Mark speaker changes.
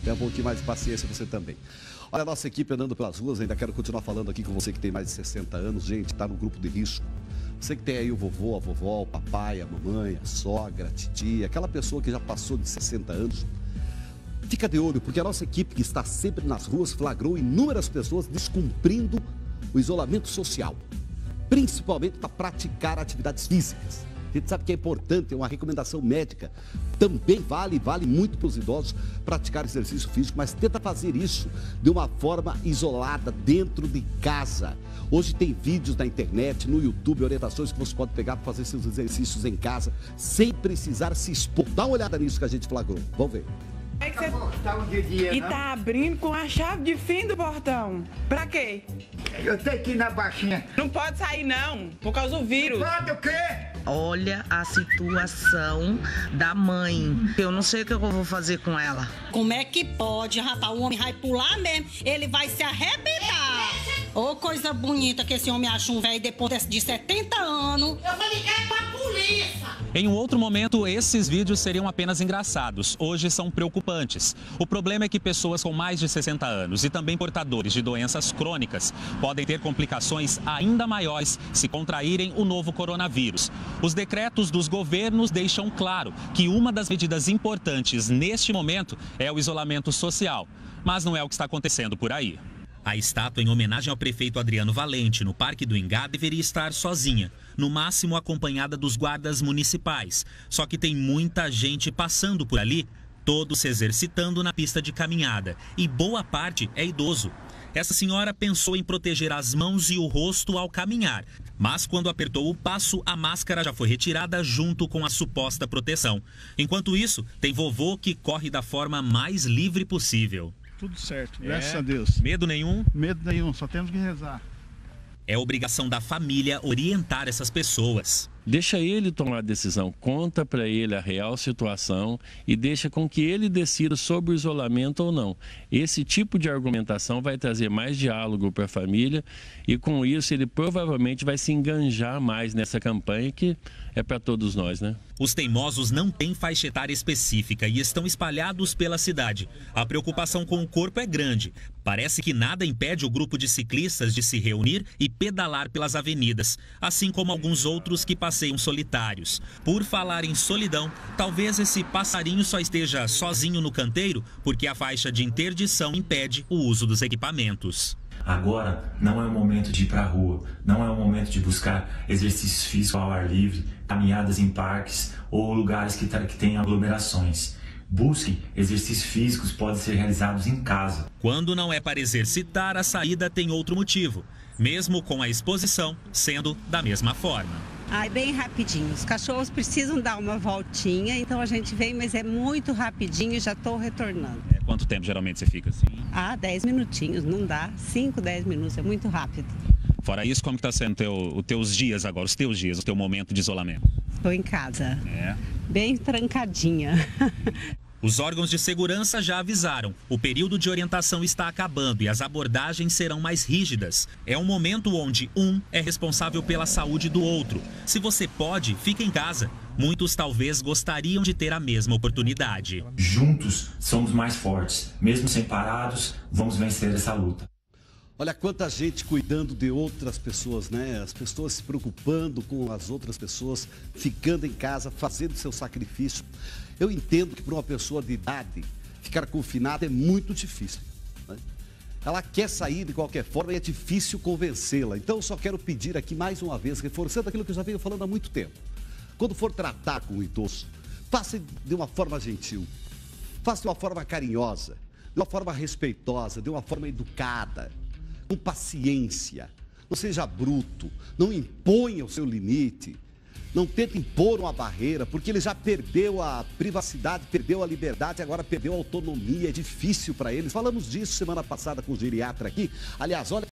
Speaker 1: Tenha um pouquinho mais de paciência você também. Olha a nossa equipe andando pelas ruas, ainda quero continuar falando aqui com você que tem mais de 60 anos. Gente, está no grupo de risco. Você que tem aí o vovô, a vovó, o papai, a mamãe, a sogra, a titia, aquela pessoa que já passou de 60 anos. Fica de olho, porque a nossa equipe que está sempre nas ruas flagrou inúmeras pessoas descumprindo o isolamento social, principalmente para praticar atividades físicas. A gente sabe que é importante, é uma recomendação médica. Também vale muito para os idosos praticar exercício físico, mas tenta fazer isso de uma forma isolada, dentro de casa. Hoje tem vídeos na internet, no YouTube, orientações que você pode pegar para fazer seus exercícios em casa, sem precisar se expor. Dá uma olhada nisso que a gente flagrou. Vamos ver.
Speaker 2: É que você... E tá abrindo com a chave de fim do portão. Pra quê?
Speaker 3: Eu tenho que ir na baixinha.
Speaker 2: Não pode sair não, por causa do vírus.
Speaker 3: Pode o quê?
Speaker 4: Olha a situação da mãe. Eu não sei o que eu vou fazer com ela.
Speaker 5: Como é que pode, rapaz? O homem vai pular mesmo, ele vai se arrebentar. Ô, coisa bonita que esse homem acha um velho depois de 70 anos.
Speaker 6: Eu vou ligar pra polícia.
Speaker 7: Em um outro momento, esses vídeos seriam apenas engraçados. Hoje são preocupantes. O problema é que pessoas com mais de 60 anos e também portadores de doenças crônicas podem ter complicações ainda maiores se contraírem o novo coronavírus. Os decretos dos governos deixam claro que uma das medidas importantes neste momento é o isolamento social. Mas não é o que está acontecendo por aí. A estátua em homenagem ao prefeito Adriano Valente, no Parque do Ingá, deveria estar sozinha, no máximo acompanhada dos guardas municipais. Só que tem muita gente passando por ali, todos se exercitando na pista de caminhada. E boa parte é idoso. Essa senhora pensou em proteger as mãos e o rosto ao caminhar. Mas quando apertou o passo, a máscara já foi retirada junto com a suposta proteção. Enquanto isso, tem vovô que corre da forma mais livre possível.
Speaker 8: Tudo certo, graças a Deus.
Speaker 7: Medo nenhum?
Speaker 8: Medo nenhum, só temos que rezar.
Speaker 7: É obrigação da família orientar essas pessoas.
Speaker 9: Deixa ele tomar a decisão, conta para ele a real situação e deixa com que ele decida sobre o isolamento ou não. Esse tipo de argumentação vai trazer mais diálogo para a família e com isso ele provavelmente vai se enganjar mais nessa campanha que é para todos nós, né?
Speaker 7: Os teimosos não têm faixa etária específica e estão espalhados pela cidade. A preocupação com o corpo é grande. Parece que nada impede o grupo de ciclistas de se reunir e pedalar pelas avenidas, assim como alguns outros que passeiam solitários. Por falar em solidão, talvez esse passarinho só esteja sozinho no canteiro porque a faixa de interdição impede o uso dos equipamentos.
Speaker 10: Agora não é o momento de ir para a rua, não é o momento de buscar exercícios físicos ao ar livre, caminhadas em parques ou lugares que têm aglomerações. Busque exercícios físicos que podem ser realizados em casa.
Speaker 7: Quando não é para exercitar, a saída tem outro motivo, mesmo com a exposição sendo da mesma forma.
Speaker 11: Ai, bem rapidinho. Os cachorros precisam dar uma voltinha, então a gente vem, mas é muito rapidinho e já estou retornando.
Speaker 7: Quanto tempo geralmente você fica assim?
Speaker 11: 10 minutinhos, não dá. 5, 10 minutos, é muito rápido.
Speaker 7: Fora isso, como está sendo os teus dias agora, o teu momento de isolamento?
Speaker 11: Estou em casa, bem trancadinha.
Speaker 7: Os órgãos de segurança já avisaram. O período de orientação está acabando e as abordagens serão mais rígidas. É um momento onde um é responsável pela saúde do outro. Se você pode, fique em casa. Muitos talvez gostariam de ter a mesma oportunidade.
Speaker 10: Juntos somos mais fortes. Mesmo separados, vamos vencer essa luta.
Speaker 1: Olha quanta gente cuidando de outras pessoas, né? As pessoas se preocupando com as outras pessoas, ficando em casa, fazendo seu sacrifício. Eu entendo que para uma pessoa de idade, ficar confinada é muito difícil, né? Ela quer sair de qualquer forma e é difícil convencê-la. Então eu só quero pedir aqui mais uma vez, reforçando aquilo que eu já venho falando há muito tempo. Quando for tratar com o idoso, faça de uma forma gentil, faça de uma forma carinhosa, de uma forma respeitosa, de uma forma educada, com paciência. Não seja bruto, não imponha o seu limite, não tente impor uma barreira, porque ele já perdeu a privacidade, perdeu a liberdade, agora perdeu a autonomia, é difícil para eles. Falamos disso semana passada com o geriatra aqui. Aliás, olha